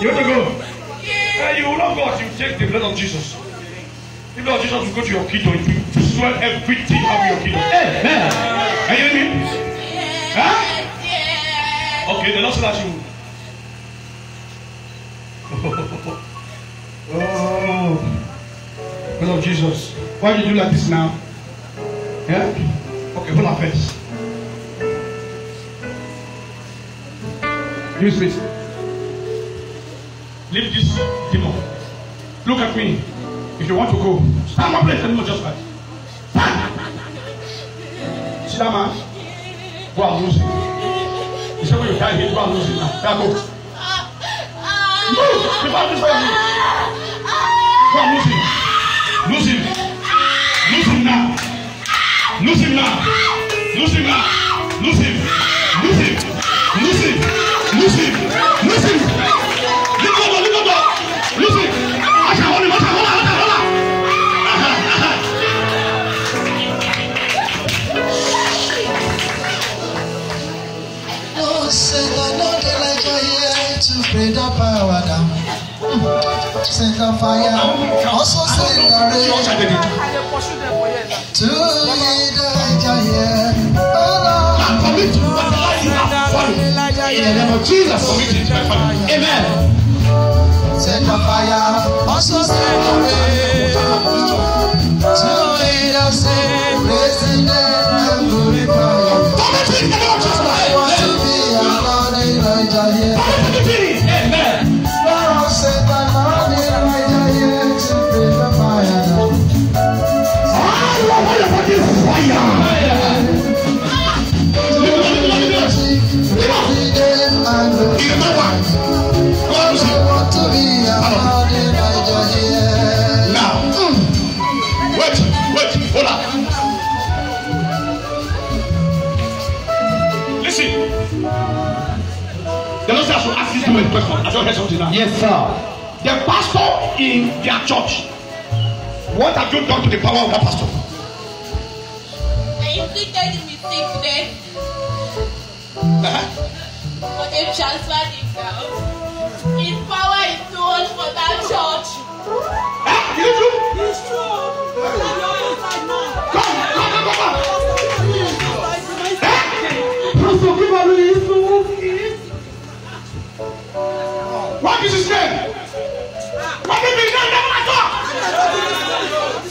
You want to go? You will not go until you take the blood of Jesus. The blood of Jesus will go to your kingdom to swell everything of your kingdom. Amen. Are you hearing me? Huh? Okay, the Lord said that you. Oh, blood of Jesus. Why did you do like this now? Yeah? Okay, hold on first. Give me space. Leave this demon. Look at me. If you want to go, stand up, place anymore, just right. See that man? Go and lose him. He said when you die here, go and lose him now. There go. Move! Before this fire move. Go and lose him. Lose him. Lose him now. Lose him now. Lose him now. Lose him. Lose him. Lose him. Lose him. Lose him. Leave go, leave go. Lose him. I shall hold him. I shall hold him. Send another Elijah here to bring the power down. Send the fire, also send the rain to Elijah here. In the name of Jesus, amen. Send the fire, also send the rain to innocent president and glorify. I want to be another Elijah here. Amen. Lord, send another Elijah here to bring the fire down. Now, wait, hold on. Listen, the Lord says I should ask you a question. I don't hear something now. Yes, sir. The pastor in their church, what have you done to the power of that pastor? I inflicted him with sickness. But they transferred him down. His power is too much for that church. Is it true? It's true. Come. What is his name? What is his name?